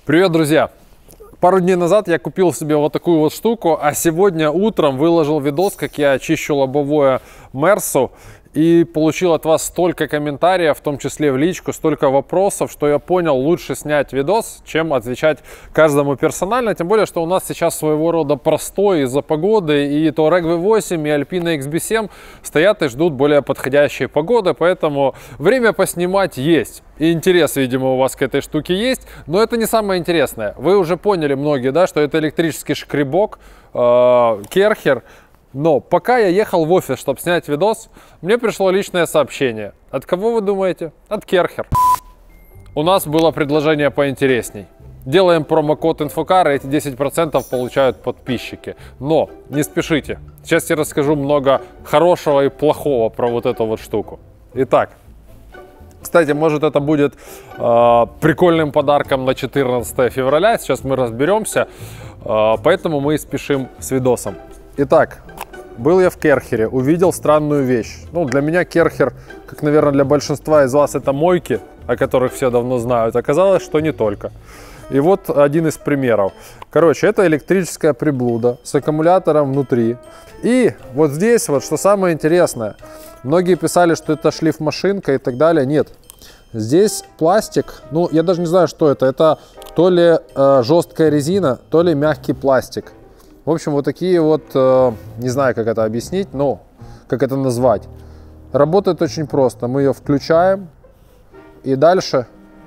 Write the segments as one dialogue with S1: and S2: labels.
S1: Привет, друзья! Пару дней назад я купил себе вот такую вот штуку, а сегодня утром выложил видос, как я чищу лобовое Мерсу, и получил от вас столько комментариев, в том числе в личку, столько вопросов, что я понял, лучше снять видос, чем отвечать каждому персонально. Тем более, что у нас сейчас своего рода простой из-за погоды, и Touareg V8 и Alpina XB7 стоят и ждут более подходящей погоды, поэтому время поснимать есть. И интерес, видимо, у вас к этой штуке есть, но это не самое интересное. Вы уже поняли многие, да, что это электрический шкребок Керхер. Но пока я ехал в офис, чтобы снять видос, мне пришло личное сообщение. От кого вы думаете? От Керхер. У нас было предложение поинтересней. Делаем промокод Infokar, и эти 10% получают подписчики. Но не спешите. Сейчас я расскажу много хорошего и плохого про вот эту вот штуку. Итак. Кстати, может, это будет прикольным подарком на 14 февраля. Сейчас мы разберемся. Поэтому мы и спешим с видосом. Итак, был я в Керхере, увидел странную вещь. Ну, для меня Керхер, как, наверное, для большинства из вас, это мойки, о которых все давно знают. Оказалось, что не только. И вот один из примеров. Короче, это электрическая приблуда с аккумулятором внутри. И вот здесь вот, что самое интересное. Многие писали, что это шлифмашинка и так далее. Нет. Здесь пластик. Ну, я даже не знаю, что это. Это то ли жесткая резина, то ли мягкий пластик. В общем, вот такие вот, не знаю, как это объяснить, но как это назвать. Работает очень просто. Мы ее включаем и дальше,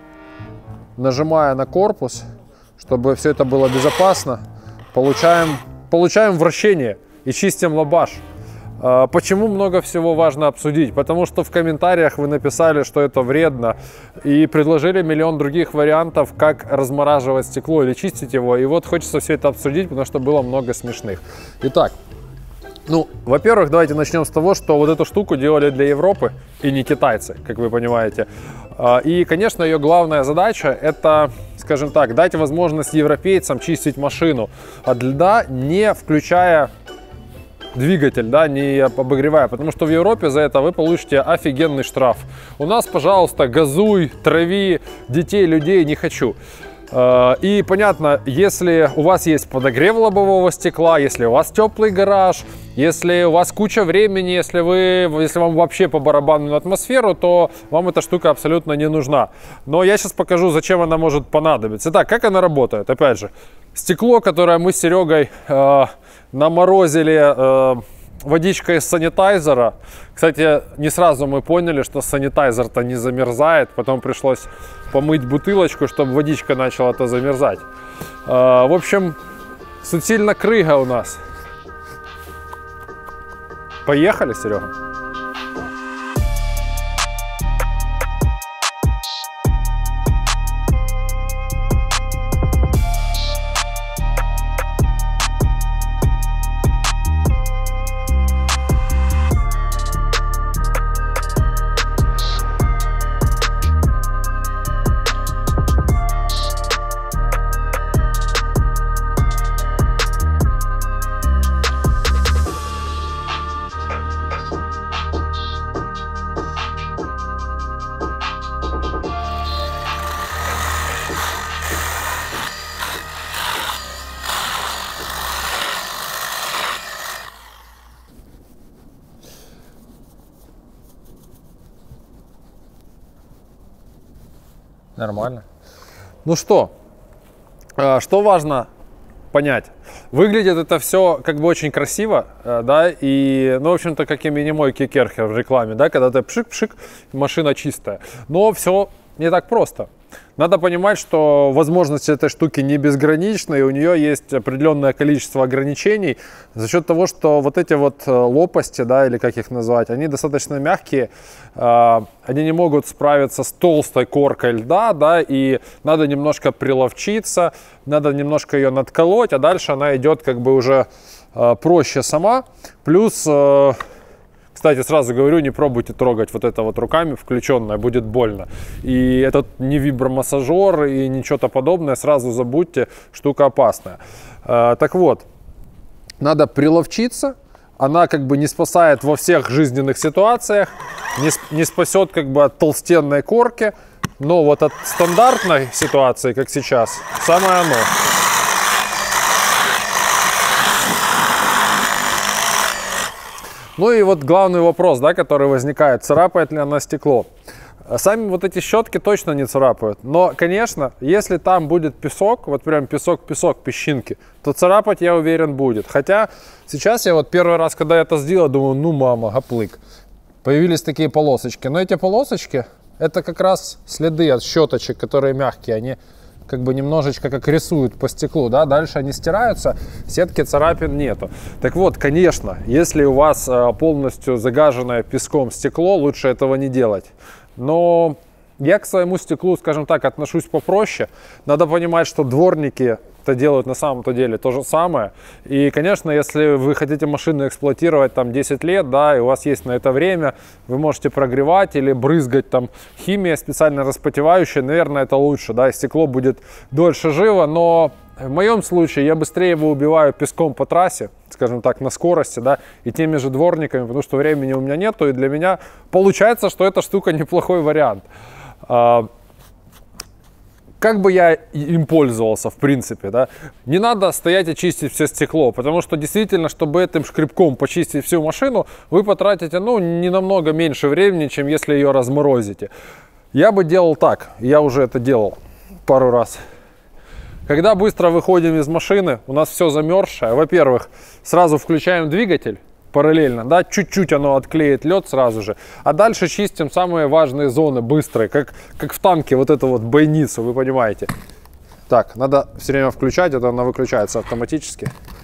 S1: нажимая на корпус, чтобы все это было безопасно, получаем вращение и чистим лабаш. Почему много всего важно обсудить? Потому что в комментариях вы написали, что это вредно, и предложили миллион других вариантов, как размораживать стекло или чистить его. И вот хочется все это обсудить, потому что было много смешных. Итак, ну, во-первых, давайте начнем с того, что вот эту штуку делали для Европы и не китайцы, как вы понимаете. И, конечно, ее главная задача – это, скажем так, дать возможность европейцам чистить машину от льда, не включая двигатель, да, не обогревая, потому что в Европе за это вы получите офигенный штраф. У нас, пожалуйста, газуй, трави, детей, людей не хочу. И понятно, если у вас есть подогрев лобового стекла, если у вас теплый гараж, если у вас куча времени, если вам вообще по барабану на атмосферу, то вам эта штука абсолютно не нужна. Но я сейчас покажу, зачем она может понадобиться. Итак, как она работает? Опять же, стекло, которое мы с Серегой наморозили водичкой из санитайзера. Кстати, не сразу мы поняли, что санитайзер-то не замерзает. Потом пришлось помыть бутылочку, чтобы водичка начала-то замерзать. В общем, суцільна крига у нас. Поехали, Серега? Нормально. Ну что важно понять? Выглядит это все как бы очень красиво, да, и, ну, в общем-то, как и мини-мойки Керхер в рекламе, да, когда ты пшик-пшик, машина чистая. Но все не так просто. Надо понимать, что возможности этой штуки не безграничны, и у нее есть определенное количество ограничений за счет того, что вот эти вот лопасти, да, или как их назвать, они достаточно мягкие, они не могут справиться с толстой коркой льда, да, и надо немножко приловчиться, надо немножко ее надколоть, а дальше она идет как бы уже проще сама. Плюс, кстати, сразу говорю, не пробуйте трогать вот это вот руками включенное, будет больно. И этот не вибромассажер и ничего-то подобное, сразу забудьте, штука опасная. Так вот, надо приловчиться, она как бы не спасает во всех жизненных ситуациях, не спасет как бы от толстенной корки, Но вот от стандартной ситуации, как сейчас, самое оно. Ну и вот главный вопрос, да, который возникает, царапает ли она стекло. Сами вот эти щетки точно не царапают. Но, конечно, если там будет песок, вот прям песок-песок, песчинки, то царапать, я уверен, будет. Хотя сейчас я вот первый раз, когда это сделал, думаю, ну мама, гоплык. Появились такие полосочки. Но эти полосочки, это как раз следы от щеточек, которые мягкие. Они как бы немножечко как рисуют по стеклу, да, дальше они стираются, сетки царапин нету. Так вот, конечно, если у вас полностью загаженное песком стекло, лучше этого не делать. Но я к своему стеклу, скажем так, отношусь попроще. Надо понимать, что дворники-то делают на самом-то деле то же самое. И, конечно, если вы хотите машину эксплуатировать там 10 лет, да, и у вас есть на это время, вы можете прогревать или брызгать там химией специально распотевающей, наверное, это лучше, да, и стекло будет дольше живо, но в моем случае я быстрее его убиваю песком по трассе, скажем так, на скорости, да, и теми же дворниками, потому что времени у меня нету, и для меня получается, что эта штука неплохой вариант. Как бы я им пользовался, в принципе, да, не надо стоять и чистить все стекло, потому что действительно, чтобы этим шкребком почистить всю машину, вы потратите, ну, не намного меньше времени, чем если ее разморозите. Я бы делал так, я уже это делал пару раз. Когда быстро выходим из машины, у нас все замерзшее. Во-первых, сразу включаем двигатель параллельно, да, чуть-чуть оно отклеит лед сразу же. А дальше чистим самые важные зоны быстрые, как в танке вот эту вот бойницу, вы понимаете. Так, надо все время включать, это она выключается автоматически.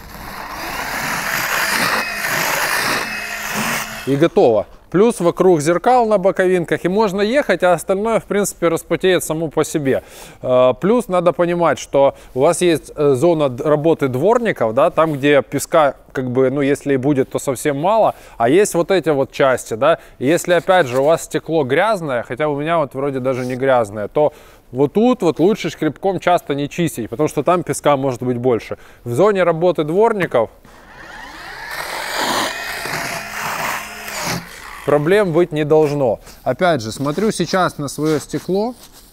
S1: И готово. Плюс вокруг зеркал на боковинках, и можно ехать, а остальное, в принципе, распотеет само по себе. Плюс надо понимать, что у вас есть зона работы дворников, да, там, где песка, как бы, ну, если и будет, то совсем мало, а есть вот эти вот части, да, и если, опять же, у вас стекло грязное, хотя у меня вот вроде даже не грязное, то вот тут вот лучше шкребком часто не чистить, потому что там песка может быть больше. В зоне работы дворников проблем быть не должно. Опять же, смотрю сейчас на свое стекло.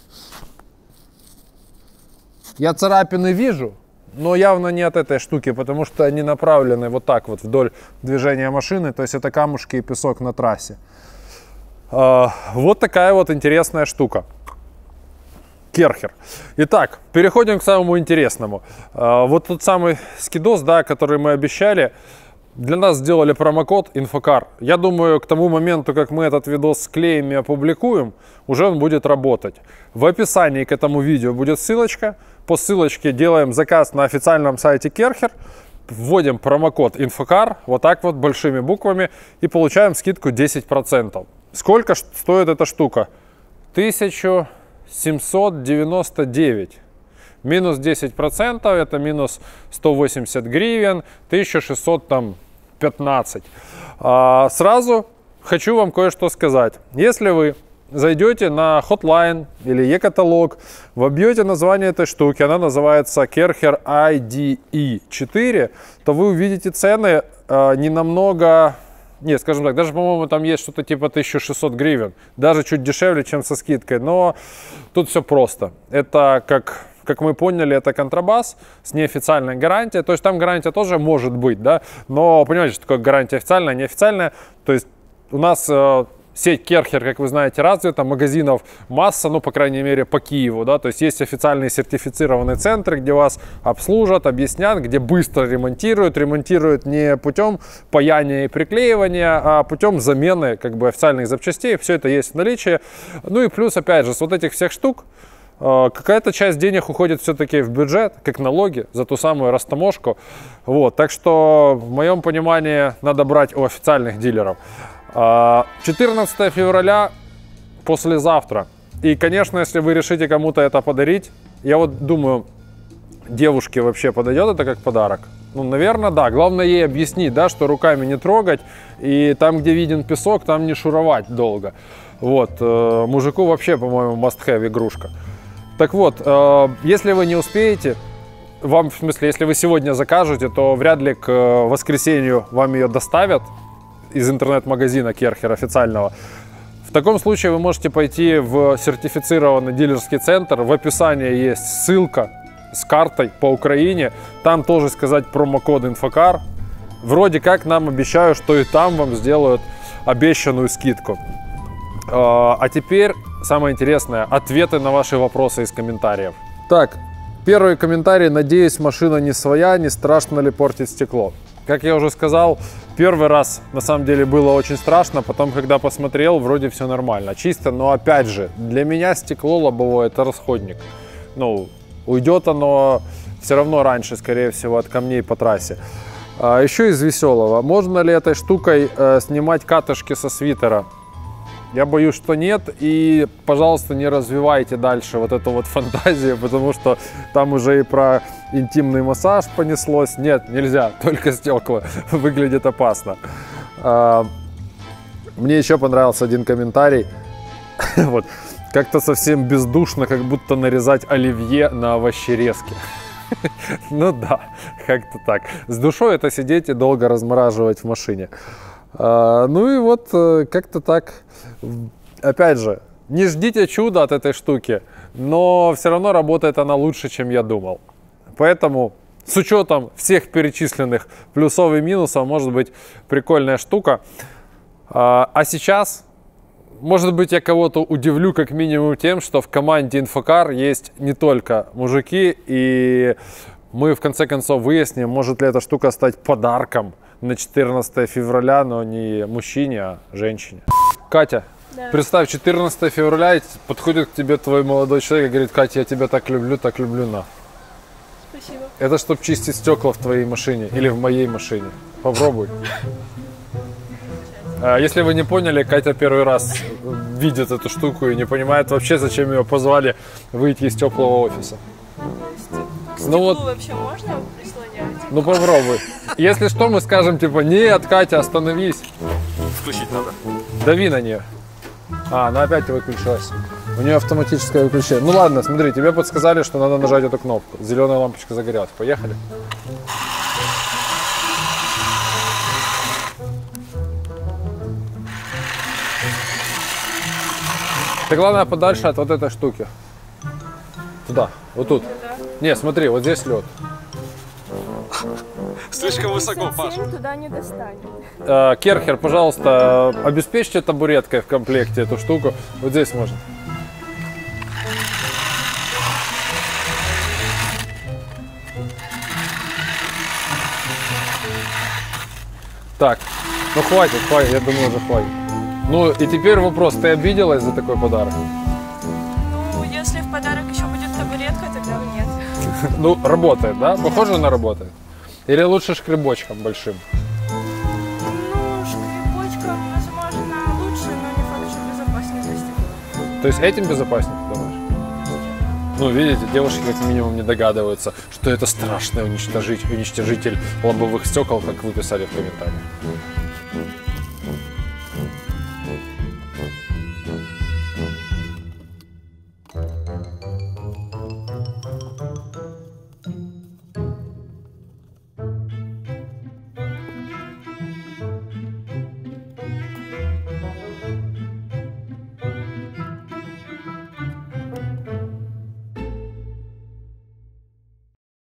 S1: Я царапины вижу, но явно не от этой штуки, потому что они направлены вот так вот вдоль движения машины. То есть это камушки и песок на трассе. Вот такая вот интересная штука. Керхер. Итак, переходим к самому интересному. Вот тот самый скидос, да, который мы обещали. Для нас сделали промокод INFOCAR. Я думаю, к тому моменту, как мы этот видос склеим и опубликуем, уже он будет работать. В описании к этому видео будет ссылочка. По ссылочке делаем заказ на официальном сайте Керхер. Вводим промокод INFOCAR, вот так вот, большими буквами, и получаем скидку 10%. Сколько стоит эта штука? 1799. Минус 10%, это минус 180 гривен, 1615. Сразу хочу вам кое-что сказать. Если вы зайдете на Hotline или e-каталог, вобьете название этой штуки, она называется Керхер IDE 4, то вы увидите цены не намного... Нет, скажем так, даже, по-моему, там есть что-то типа 1600 гривен. Даже чуть дешевле, чем со скидкой. Но тут все просто. Это как мы поняли, это контрабас с неофициальной гарантией. То есть там гарантия тоже может быть, да. Но понимаете, что такое гарантия официальная, неофициальная. То есть у нас сеть Керхер, как вы знаете, развита, магазинов масса, ну, по крайней мере, по Киеву, да. То есть есть официальные сертифицированные центры, где вас обслужат, объяснят, где быстро ремонтируют. Ремонтируют не путем паяния и приклеивания, а путем замены, как бы, официальных запчастей. Все это есть в наличии. Ну и плюс, опять же, с вот этих всех штук, какая-то часть денег уходит все-таки в бюджет, как налоги, за ту самую растаможку. Вот, так что, в моем понимании, надо брать у официальных дилеров. 14 февраля, послезавтра. И, конечно, если вы решите кому-то это подарить, я вот думаю, девушке вообще подойдет это как подарок? Ну, наверное, да. Главное ей объяснить, да, что руками не трогать. И там, где виден песок, там не шуровать долго. Вот. Мужику вообще, по-моему, must-have игрушка. Так вот, если вы не успеете, вам, в смысле, если вы сегодня закажете, то вряд ли к воскресенью вам ее доставят из интернет-магазина Керхер официального. таком случае вы можете пойти в сертифицированный дилерский центр. В описании есть ссылка с картой по Украине. Там тоже сказать промокод Инфокар. Вроде как нам обещают, что и там вам сделают обещанную скидку. А теперь самое интересное. Ответы на ваши вопросы из комментариев. Так, первый комментарий. Надеюсь, машина не своя, не страшно ли портить стекло? Как я уже сказал, первый раз на самом деле было очень страшно, потом, когда посмотрел, вроде все нормально, чисто, но опять же, для меня стекло лобовое это расходник. Ну, уйдет оно все равно раньше, скорее всего, от камней по трассе. Еще из веселого, можно ли этой штукой снимать катышки со свитера? Я боюсь, что нет, и, пожалуйста, не развивайте дальше вот эту вот фантазию, потому что там уже и про интимный массаж понеслось. Нет, нельзя, только стекла, выглядит опасно. Мне еще понравился один комментарий, вот, как-то совсем бездушно, как будто нарезать оливье на овощерезке. Ну да, как-то так. С душой это сидеть и долго размораживать в машине. Ну и вот как-то так. Опять же, не ждите чуда от этой штуки, но все равно работает она лучше, чем я думал. Поэтому с учетом всех перечисленных плюсов и минусов, может быть прикольная штука. А сейчас, может быть, я кого-то удивлю как минимум тем, что в команде Инфокар есть не только мужики, и мы в конце концов выясним, может ли эта штука стать подарком на 14 февраля, но не мужчине, а женщине. Катя, да. Представь, 14 февраля подходит к тебе твой молодой человек и говорит: Катя, я тебя так люблю, на.
S2: Спасибо.
S1: Это чтобы чистить стекла в твоей машине или в моей машине. Попробуй. Если вы не поняли, Катя первый раз видит эту штуку и не понимает вообще, зачем ее позвали выйти из теплого офиса.
S2: Ну вот вообще можно прислонять?
S1: Ну попробуй. Если что, мы скажем типа: нет, Катя, остановись.
S3: Включить надо.
S1: Дави на нее. Она опять выключилась. У нее автоматическое выключение. Ну ладно, смотри, тебе подсказали, что надо нажать эту кнопку. Зеленая лампочка загорелась. Поехали. Ты главное подальше от вот этой штуки. Туда, вот тут. Не, смотри, вот здесь лед.
S3: Слишком высоко, Паш.
S2: Туда не достанет.
S1: Керхер, пожалуйста, обеспечьте табуреткой в комплекте эту штуку. Вот здесь можно. Так, ну хватит, я думаю, уже хватит. Ну и теперь вопрос, ты обиделась за такой подарок?
S2: Ну, если в подарок еще будет табуретка, тогда нет.
S1: Ну, работает, да? Похоже на работает? Или лучше шкребочком большим?
S2: Ну, шкребочком, возможно, лучше, но не факт, что безопаснее для стекла.
S1: То есть этим безопаснее, ты думаешь? Ну, видите, девушки как минимум не догадываются, что это страшный уничтожитель лобовых стекол, как вы писали в комментариях.